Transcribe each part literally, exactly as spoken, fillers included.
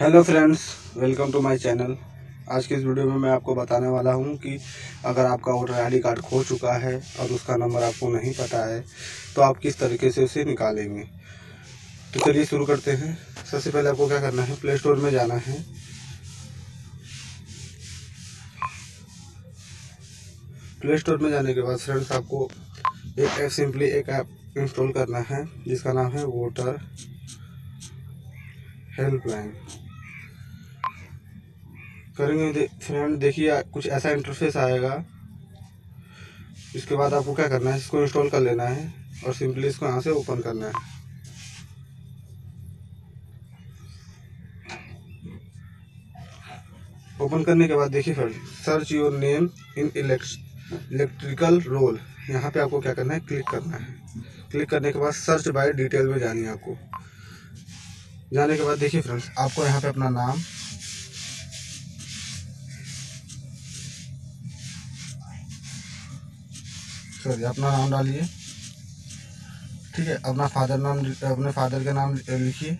Hello friends, welcome to my channel. आज की इस वीडियो में मैं आपको बताने वाला हूं कि अगर आपका वोटर आईडी कार्ड खो चुका है और उसका नंबर आपको नहीं पता है तो आप किस तरीके से उसे निकालेंगे। तो चलिए शुरू करते हैं। सबसे पहले आपको क्या करना है, प्ले स्टोर में जाना है। प्ले स्टोर में जाने के बाद फ्रेंड्स आपको एक ऐप सिंपली एक ऐप इंस्टॉल करना है जिसका नाम है वोटर हेल्पलाइन। करेंगे दे, फ्रेंड देखिए कुछ ऐसा इंटरफेस आएगा। इसके बाद आपको क्या करना है, इसको इंस्टॉल कर लेना है और सिंपली इसको यहाँ से ओपन करना है। ओपन करने के बाद देखिए friend, search your name in electoral roll, यहाँ पे आपको क्या करना है, क्लिक करना है। क्लिक करने के बाद सर्च बाय डिटेल में जानी है आपको। जाने के बाद देखिए फ्रेंड्स, आपको यहाँ पे अपना नाम, सॉरी अपना नाम डालिए, ठीक है। अपना फादर नाम, अपने फादर का नाम लिखिए।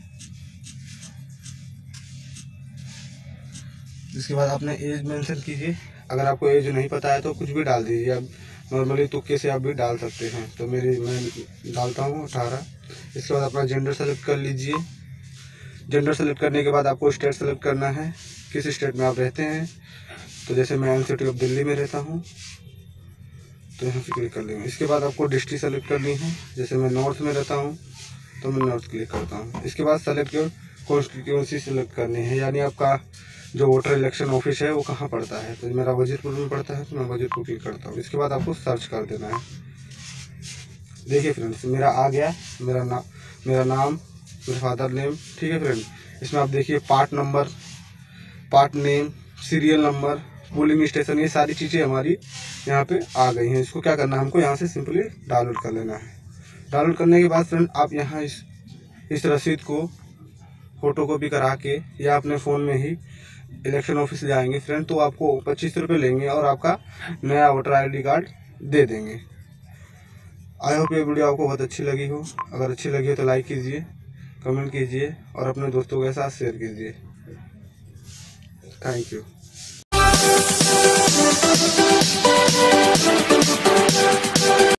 इसके बाद अपने एज मेंशन कीजिए। अगर आपको एज नहीं पता है तो कुछ भी डाल दीजिए, आप नॉर्मली तुक्के से आप भी डाल सकते हैं। तो मेरी मैं डालता हूँ अठारह। इसके बाद अपना जेंडर सेलेक्ट कर लीजिए। जेंडर सेलेक्ट करने के बाद आपको स्टेट सेलेक्ट करना है, किस स्टेट में आप रहते हैं। तो जैसे मैं सिटी ऑफ दिल्ली में रहता हूँ तो यहाँ से क्लिक कर लेंगे। इसके बाद आपको डिस्ट्रिक्ट सेलेक्ट करनी है, जैसे मैं नॉर्थ में रहता हूँ तो मैं नॉर्थ क्लिक करता हूँ। इसके बाद सेलेक्ट योर कॉन्स्टिट्यूंसी सेलेक्ट करनी है, यानी आपका जो वोटर इलेक्शन ऑफिस है वो कहाँ पड़ता है। तो मेरा वजीरपुर में पड़ता है तो मैं वजीरपुर क्लिक करता हूँ। इसके बाद आपको सर्च कर देना है। देखिए फ्रेंड्स, मेरा आ गया, मेरा नाम मेरा नाम मेरा फादर नेम, ठीक है फ्रेंड। इसमें आप देखिए part number, part name, serial number, polling station, ये सारी चीज़ें हमारी यहाँ पे आ गई हैं। इसको क्या करना है, हमको यहाँ से सिंपली डाउनलोड कर लेना है। डाउनलोड करने के बाद फ्रेंड आप यहाँ इस इस रसीद को फ़ोटो कॉपी करा के या अपने फ़ोन में ही इलेक्शन ऑफिस जाएंगे फ्रेंड, तो आपको पच्चीस रुपये लेंगे और आपका नया वोटर आईडी कार्ड दे देंगे। आई होप ये वीडियो आपको बहुत अच्छी लगी हो। अगर अच्छी लगी हो तो लाइक कीजिए, कमेंट कीजिए और अपने दोस्तों के साथ शेयर कीजिए। Thank you.